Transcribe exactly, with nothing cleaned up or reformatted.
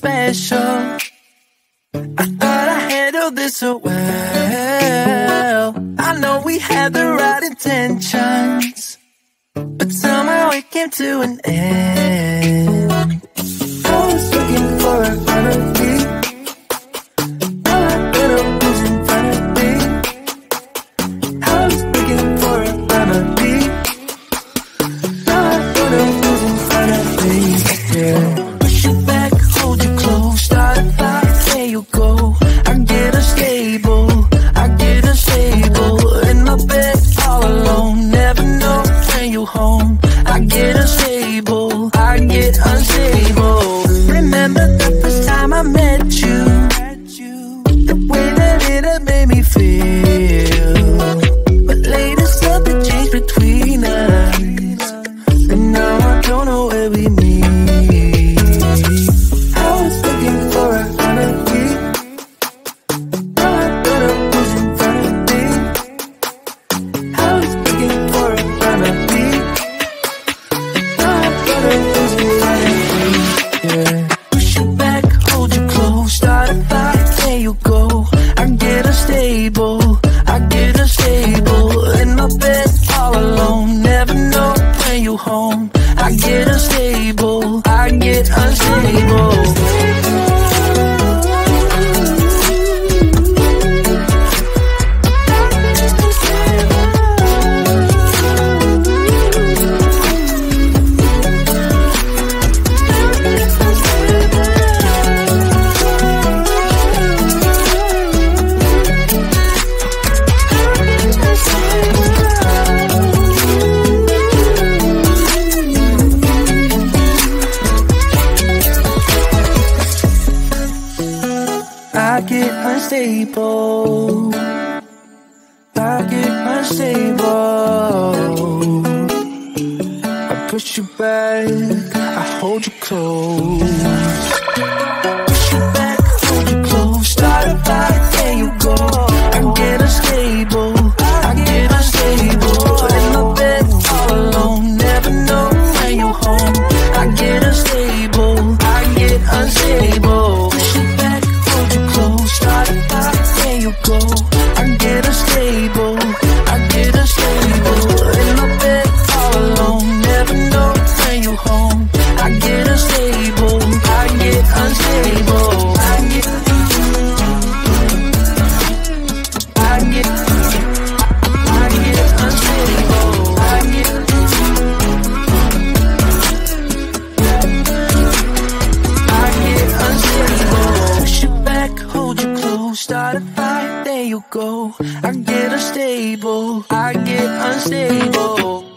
special. I thought I handled this so well. I know we had the right intentions, but somehow it came to an end. I was looking for a remedy. All I better was in front of me. I was looking for a remedy. All I better was in front of me. Yeah. Push you back, hold you close, start a fight, there you go. I get unstable, I get unstable. In my bed all alone, never know when you home. I get unstable, I get unstable. Remember the first time I met you, the way that it had made me feel. But later something changed between us, and now I don't know where we meet. I was looking for a remedy. All I thought of was in front of me. I was looking for a remedy. All I thought of was in front of me. Yeah. Push you back, hold you close, start a fight, there you go. I get unstable, I get unstable. In my bed all alone, never know when you home. I get unstable, I get unstable. I get unstable, I get unstable. I push you back, I hold you close. Push you back, hold you close, start a fight, there you go. I get unstable, I get unstable. In my bed all alone, never know when you home. I get unstable, I get unstable. Push you back, hold you close, start a fight, there you go. I get unstable, I get unstable. In my bed all alone, never know when you home. I get unstable, I get unstable. I get, I get, I get unstable. I get, I get unstable. Push you back, hold you close, start a fight, there you go. I get unstable, I get unstable.